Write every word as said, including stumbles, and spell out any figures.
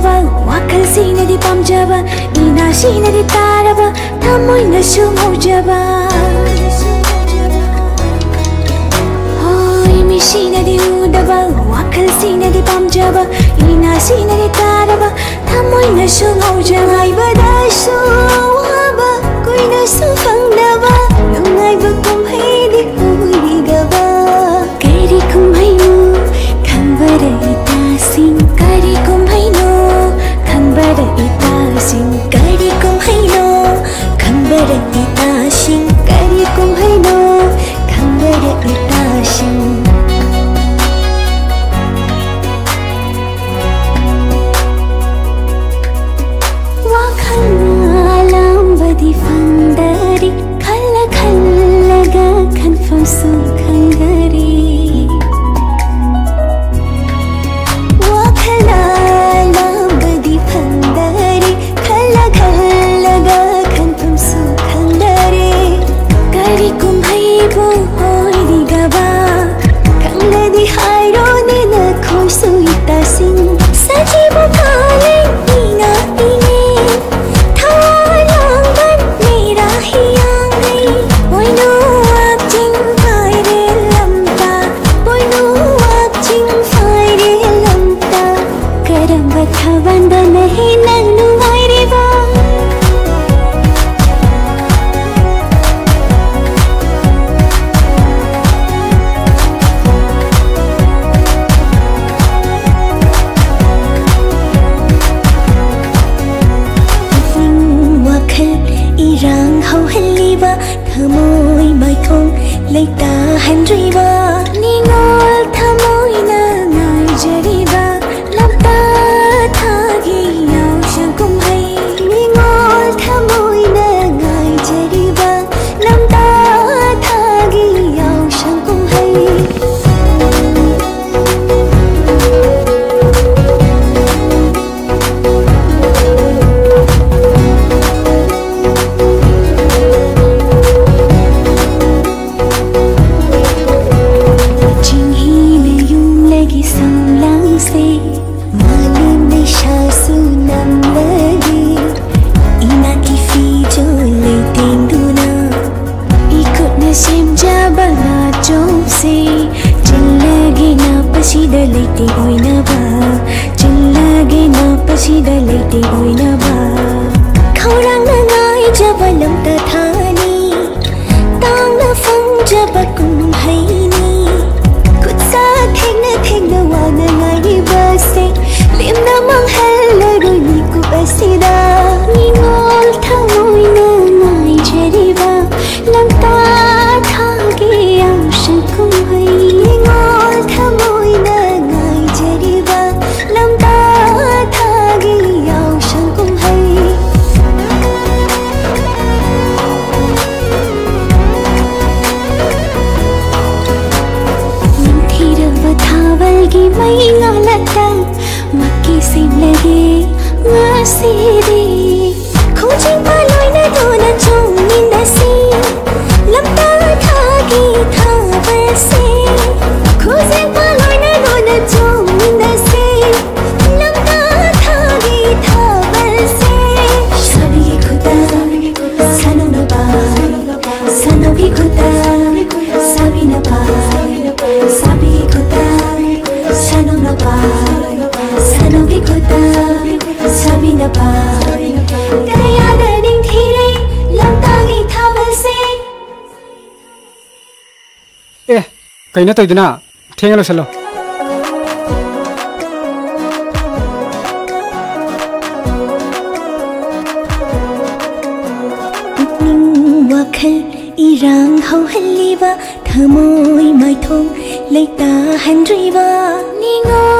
ꯉꯥꯎꯖꯕ ꯋꯥꯈꯜꯁꯤꯅꯗꯤ ꯄꯥꯝꯖꯕ ꯏꯅꯥꯁꯤꯅꯗꯤ ꯇꯥꯔꯕ ꯊꯃꯣꯏꯅꯁꯨ ꯉꯥꯎꯖꯕ ꯍꯣꯏ ꯃꯤꯁꯤꯅꯗꯤ ꯎꯗꯕ ꯋꯥꯈꯜꯁꯤꯅꯗꯤ ꯄꯥꯝꯖꯕ 이나시나리 따라봐 탐모이나수 ꯉꯥꯎꯖꯕ ꯉꯥꯏꯕ다수 와봐 꾸이나수 ꯈꯪꯗꯕ ꯅꯨꯡꯉꯥꯏꯕ ꯀꯨꯝꯍꯩꯗꯤ ꯑꯣꯏꯒꯕ ꯀꯔꯤ ꯀꯨꯝꯍꯩꯅꯣ ꯈꯪꯕꯔ ꯏꯇꯥꯁꯤꯡ ꯀꯔꯤ ꯀꯨꯝꯍꯩꯅꯣ ꯈꯪꯕꯔ ꯏꯇꯥꯁꯤꯡ ꯀꯔꯤ ꯀꯨꯝꯍꯩꯅꯣ ꯈꯪꯕꯔ 이따싱 그리 꿈해도 강별의 이따싱 와칸나 람바디 판다리 칼라 칼라가 간판수 강가리 와칸나 람바디 판다리 칼라 칼라가 간판수 करी कुम्हाइबो होइदिगबा कंगदी हाइरोने न खोसुइता सिंग सजीबो काले इना इने थालांगन मेरा हियांगे बोइनो वाचिंग फाइरे लम्ता बोइनो वाचिंग फाइरे लम्ता करम बथा बंद नहीं नन्नु वाइरेबा thmoi mai thong lấy ta hành riba ni ngol thmoi na ngai jariba lam ta thagi yaw shang kum hai ni ngol thmoi na ngai jariba lam ta thagi yaw shang kum hai Dalite oina ba chillage na pasi dalite oina ba khaurang na ngai jabalam ta thani tang na phang jaba kum haini kutsa thengna thengna wa na ngai ba se lim na mang hel ro ni ku basida ni ngol thamoi na ngai jariba lam ta thage ang shan kum hai ni ngol thamoi na की मई लता मक्की से लगे वासीरी खोजी पालोई न दोना चोंगी नसी लम्ता थागी था बसे खोजी पालोई न दोना चोंगी नसी लम्ता थागी था बसे सभी खुदा सनो न बा सनो भी खुदा सभी न बा सभी खुदा sano na ba sano bi khuda sabi na ba kaya ganing thire lam tangi thabal se eh kaina toiduna thengalo salo wakhal irang hau haliba thamoi mai thong lấy ta hành riba ni ngô